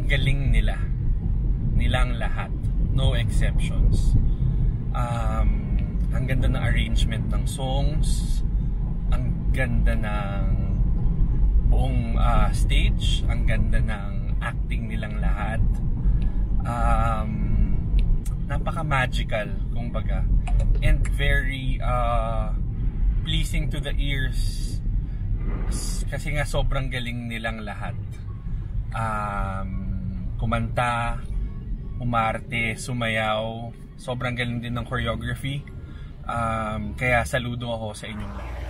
galing nilang lahat, no exceptions. Ang ganda ng arrangement ng songs, ang ganda ng buong stage, ang ganda ng acting nilang lahat. Napaka-magical, kumbaga, and very pleasing to the ears kasi nga sobrang galing nilang lahat. Kumanta, umarte, sumayaw, sobrang galing din ng choreography. Kaya saludo ako sa inyong lahat.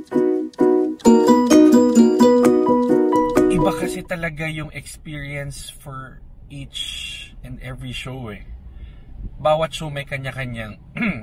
Iba kasi talaga yung experience for each and every show eh. Bawat show may kanya-kanyang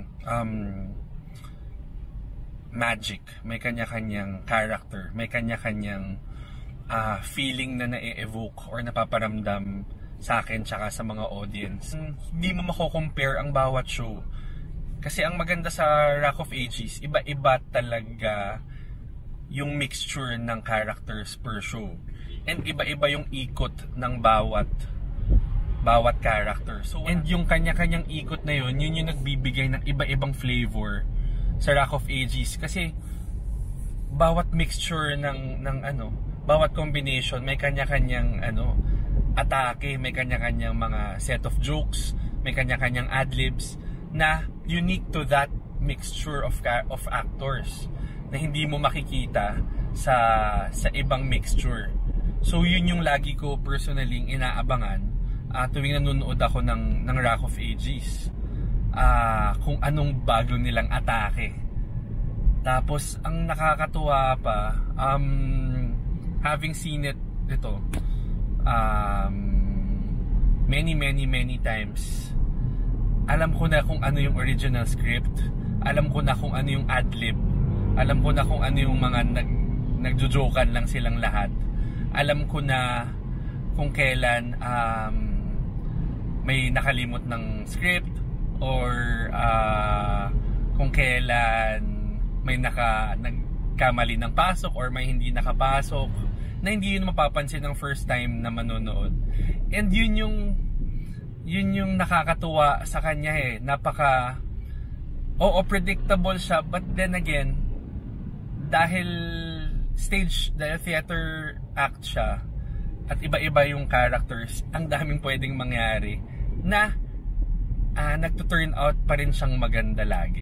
magic, may kanya-kanyang character, may kanya-kanyang feeling na na-evoke or napaparamdam sa akin tsaka sa mga audience. Hindi mo mako-compare ang bawat show. Kasi ang maganda sa Rak of Aegis, iba-iba talaga yung mixture ng characters per show. And iba-iba yung ikot ng bawat character. So, and yung kanya-kanyang ikot na yun yung nagbibigay ng iba-ibang flavor sa Rak of Aegis. Kasi bawat mixture ng bawat combination may kanya-kanyang atake, may kanya-kanyang mga set of jokes, may kanya-kanyang adlibs na unique to that mixture of actors na hindi mo makikita sa ibang mixture. So yun yung lagi ko personally inaabangan tuwing nanonood ako ng Rak of Aegis. Kung anong bago nilang atake. Tapos ang nakakatuwa pa, having seen it many times, alam ko na kung ano yung original script, alam ko na kung ano yung adlib, alam ko na kung ano yung mga nagjojokan lang silang lahat, alam ko na kung kailan may nakalimot ng script or kung kailan may nagkamali ng pasok or may hindi nakapasok na hindi yun mapapansin ng first time na manonood. And yun yung nakakatuwa sa kanya eh. Predictable siya, but then again, dahil theater act siya at iba-iba yung characters, ang daming pwedeng mangyari na nagto-turn out pa rin siyang maganda lagi.